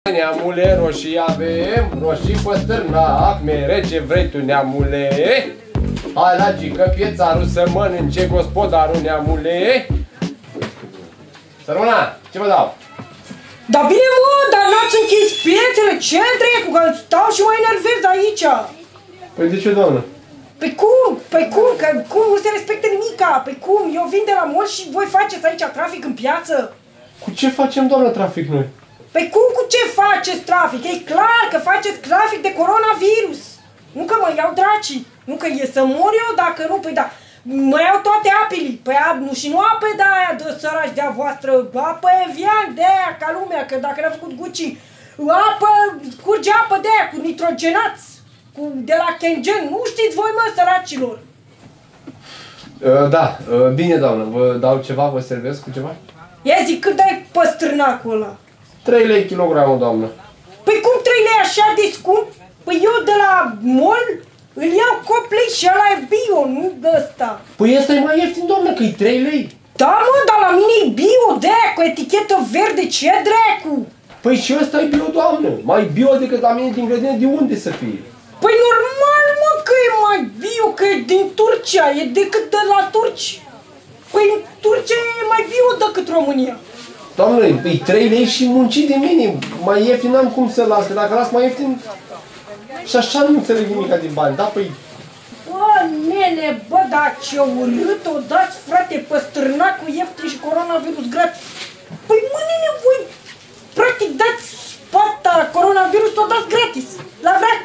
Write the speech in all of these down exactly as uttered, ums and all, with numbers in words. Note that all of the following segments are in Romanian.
Neamule, roșii avem, roșii păstârnac, mere ce vrei tu, neamule. Hai la gică piețarul să mănânce gospodarul, neamule. Sărmâna, ce vă dau? Da bine, mă, dar n-ați închis piețele, ce dracu, că stau și mă enervez aici. Păi de ce, doamnă? Păi cum? Păi cum? Că cum nu se respectă nimica? Păi cum? Eu vin de la mall și voi faceți aici trafic în piață? Cu ce facem, doamnă, trafic noi? Păi cum cu ce faceți trafic? E clar că faceți trafic de coronavirus. Nu că mă iau dracii. Nu că e să mor eu dacă nu, păi da. Mă iau toate apele. Păi nu și nu apă de aia de săraci de-a voastră. Apă Evian de aia ca lumea, că dacă n-a făcut Gucci. Apă, curge apă de aia cu nitrogenați. Cu, de la Kengen. Nu știți voi, mă, săracilor. Uh, da, uh, bine, doamnă. Vă dau ceva, vă servesc cu ceva? Ia zi, cât dai păstrânacul ăla? trei lei kilogramul, doamnă. Păi cum trei lei așa de scump? Păi eu de la mall îl iau complet și ăla e bio, nu de ăsta. Păi ăsta e mai ieftin, doamnă, că e trei lei. Da, mă, dar la mine e bio, de-aia, cu etichetă verde, ce dracu? Păi și ăsta e bio, doamnă. Mai bio decât la mine din grădină, de unde să fie? Păi normal, mă, că e mai bio, că e din Turcia, e decât de la turci. Păi în Turcia e mai bio decât România. Doamne, e trei lei și muncit de minim. Mai ieftin n-am cum să las, că dacă las mai ieftin... Și așa nu înțeleg nimica din bani, da? Păi... Bă, nene, bă, dar ce urât o dați, frate, păstrânacul ieftin și coronavirus gratis. Păi, mă, nene, voi, practic, dați spata coronavirus, o dați gratis, la vrac.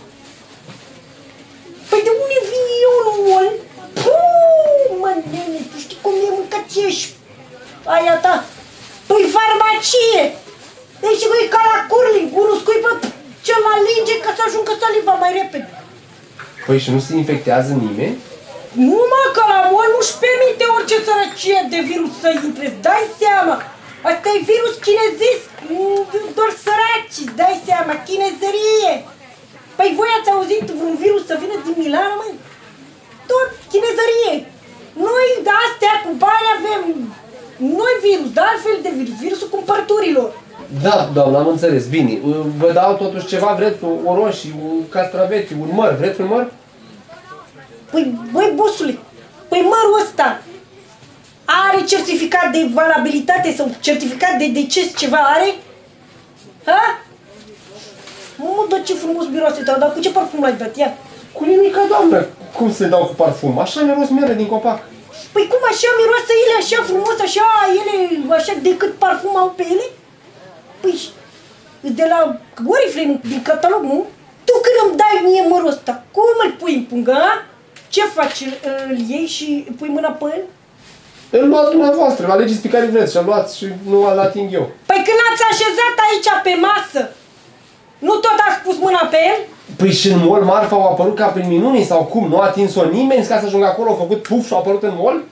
Păi de unde vin eu în mall? Puuu, mă, nene, tu știi cum e mâncat ești aia ta? Păi farmacie! Deci e ca la curling, unul scuipă cel la linge ca să ajungă saliva mai repede. Păi și nu se infectează nimeni? Nu, mă, că la mall nu-și permite orice sărăcie de virus să intre, dai seama. Asta e virus chinezesc, doar săraci, dai seama, chinezărie. Păi voi ați auzit vreun virus să vină din Milano, măi? Tot chinezărie. Noi de astea cu bani avem... Noi virus, dar altfel de virus, virusul cumpărăturilor. Da, doamnă, am înțeles, bine. Vă dau totuși ceva, vreți o roșie, un castravete, un măr, vreți un măr? Păi, băi, bossule, păi mărul ăsta are certificat de valabilitate sau certificat de deces ceva are? Ha? Mă, dar ce frumos miroase tău, dar cu ce parfum l-ai dat, ia? Cu nimica, doamnă. Cum să-i dau cu parfum? Așa miros mere din copac. Păi cum așa miroase ele așa frumos, așa, ele, așa decât parfum au pe ele? Păi, de la Oriflame, din catalog, nu? Tu când îmi dai mie mărul ăsta, cum îl pui în pungă, a? Ce faci? Îl iei și pui mâna pe el? Îl luați dumneavoastră, vă alegeți pe care vreți și îl luați și nu îl ating eu. Păi când ați așezat aici pe masă, nu tot ați pus mâna pe el? Păi și în mall marfa au apărut ca prin minuni sau cum? Nu a atins-o nimeni ca să ajungă acolo, au făcut puf și au apărut în mall?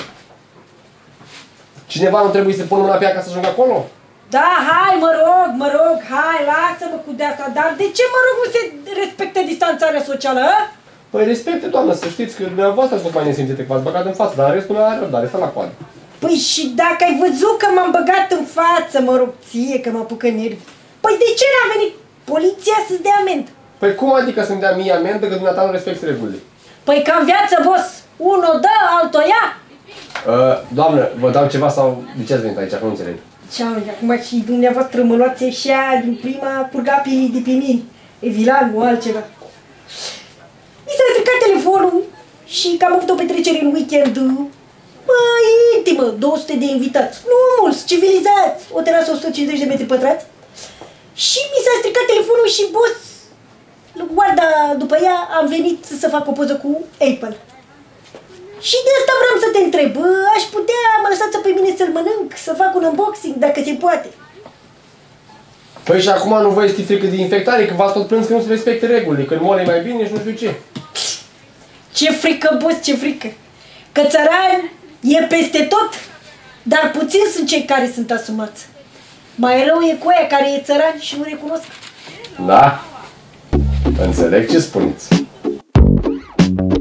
Cineva nu trebuie să pună mâna pe ea ca să ajungă acolo? Da, hai, mă rog, mă rog, hai, lasă-mă cu de-asta, dar de ce, mă rog, nu se respectă distanțarea socială, a? Păi respecte, doamnă, să știți că dumneavoastră ați fost mai nesimțite, că v-ați băgat în față, dar restul nu are răbdare, stă la coadă. Păi și dacă ai văzut că m-am băgat în față, mă rog, ție, că mă apucă nervi, păi de ce n-a venit poliția să-ți dea amendă? Păi cum adică să-mi dea mie amendă că dumneata nu respecti regulile? Păi ca în viață, boss, unul dă, altul ia. Uh, doamnă, vă dau ceva sau de ce ați venit aici, că nu înțeleg? Ce-am, acum și dumneavoastră mă luați așa din prima purgapii de pe mine, e vilan, nu altceva. Mi s-a stricat telefonul și că am avut o petrecere în weekend, măi, intimă, două sute de invitați, nu mulți, civilizați, o terasă o sută cincizeci de metri pătrați. Și mi s-a stricat telefonul și, boss, guarda, după ea am venit să fac o poză cu Apple. Și de asta vreau să te întreb, aș putea, mă lăsați pe mine să-l mănânc, să fac un unboxing, dacă se poate. Păi și acum nu vă este frică de infectare, că v-ați tot plâns că nu se respecte regulile, că în mall e mai bine și nu știu ce. Ce frică, boss, ce frică. Că țăran e peste tot, dar puțin sunt cei care sunt asumați. Mai rău e cu aia care e țăran și nu recunosc. Da, înțeleg ce spuneți.